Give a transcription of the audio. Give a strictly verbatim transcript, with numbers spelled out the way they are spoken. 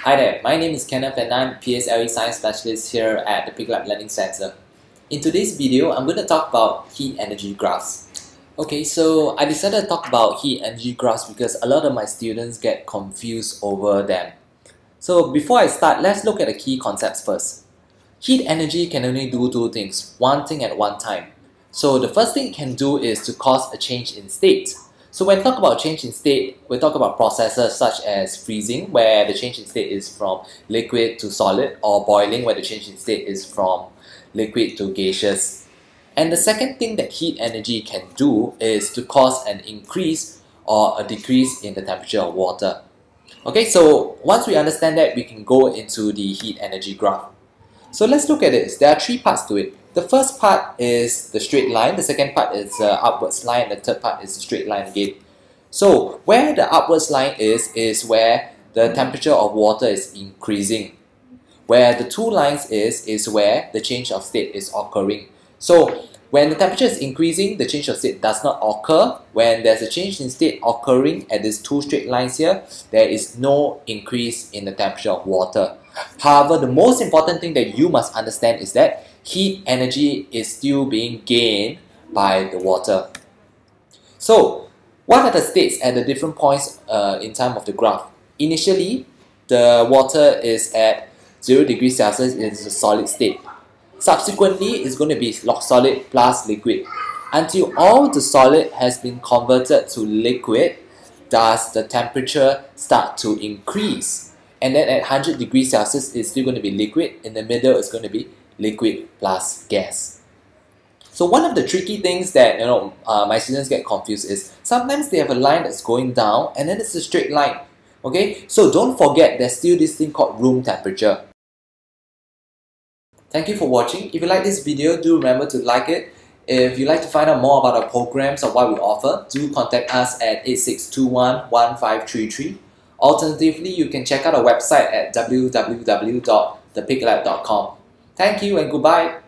Hi there, my name is Kenneth and I'm P S L E Science Specialist here at the Pique Lab Learning Center. In today's video, I'm going to talk about heat energy graphs. Okay, so I decided to talk about heat energy graphs because a lot of my students get confused over them. So before I start, let's look at the key concepts first. Heat energy can only do two things, one thing at one time. So the first thing it can do is to cause a change in state. So when we talk about change in state, we talk about processes such as freezing, where the change in state is from liquid to solid, or boiling, where the change in state is from liquid to gaseous. And the second thing that heat energy can do is to cause an increase or a decrease in the temperature of water. Okay, so once we understand that, we can go into the heat energy graph. So let's look at it. There are three parts to it. The first part is the straight line, the second part is the upwards line, and the third part is the straight line again. So where the upwards line is, is where the temperature of water is increasing. Where the two lines is, is where the change of state is occurring. So when the temperature is increasing, the change of state does not occur. When there's a change in state occurring at these two straight lines here, there is no increase in the temperature of water. However, the most important thing that you must understand is that heat energy is still being gained by the water. So, what are the states at the different points uh, in time of the graph? Initially, the water is at zero degrees Celsius, it is a solid state. Subsequently, it's going to be solid plus liquid. Until all the solid has been converted to liquid, does the temperature start to increase. And then at one hundred degrees Celsius, it's still going to be liquid. In the middle, it's going to be liquid plus gas. So one of the tricky things that you know uh, my students get confused is sometimes they have a line that's going down and then it's a straight line. Okay, so don't forget there's still this thing called room temperature. Thank you for watching. If you like this video, do remember to like it. If you'd like to find out more about our programs or what we offer, do contact us at eight six two one, one five three three. Alternatively, you can check out our website at w w w dot the pique lab dot com. Thank you and goodbye.